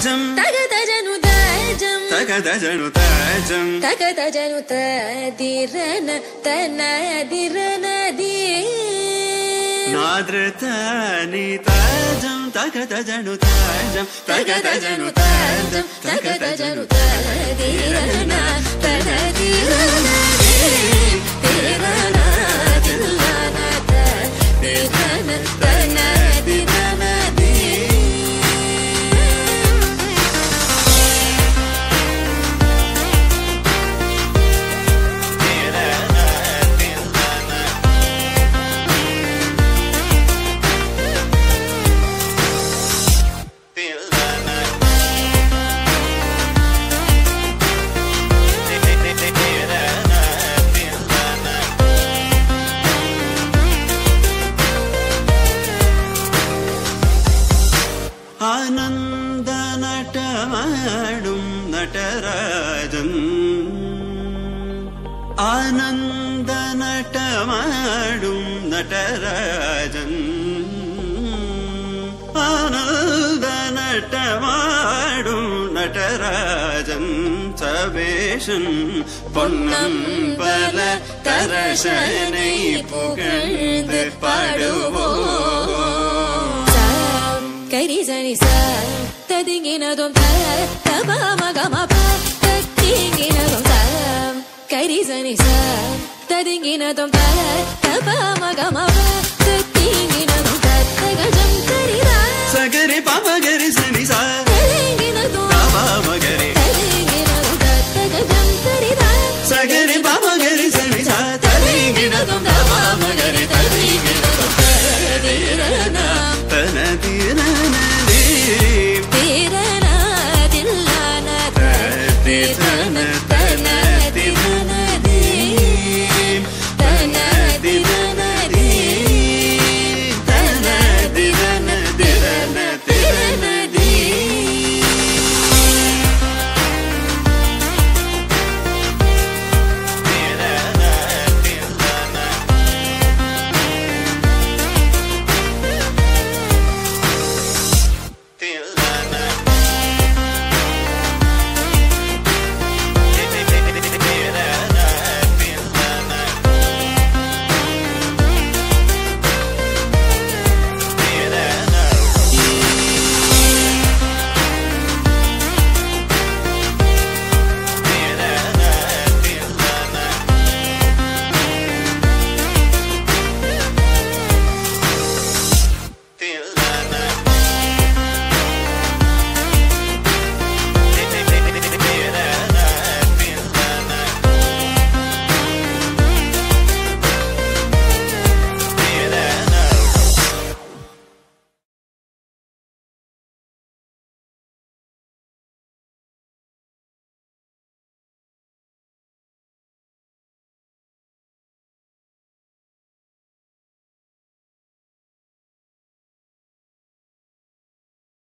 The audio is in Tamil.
tajam tagadajanu tajam tagadajanu tajam tagadajanu tadirana tanadirana di nadratani tajam tagadajanu tajam tagadajanu tajam tagadajanu tadirana tanadirana di tirana dillana tadirana tanadirana di ஆனந்த நடமாடும் நடராஜன் ஆனந்த நடமாடும் நடராஜன் ஆனந்த நடமாடும் நடராஜன் சபேஷன் பொன்னம்பல தரசனை புகழ்ந்து பாடுவோம் Karizani sa tadingina dom ta taba magama pa tadingina dom ta Karizani sa tadingina dom ta taba magama pa tadingina dom ta tagajam karira sagari papa gari sani sa tadingina dom taba magari tadingina dom ta tagajam karira sagari papa gari sani sa tadingina dom taba magari tadingina dom tadirana tanadirana di tirana dillana tadirana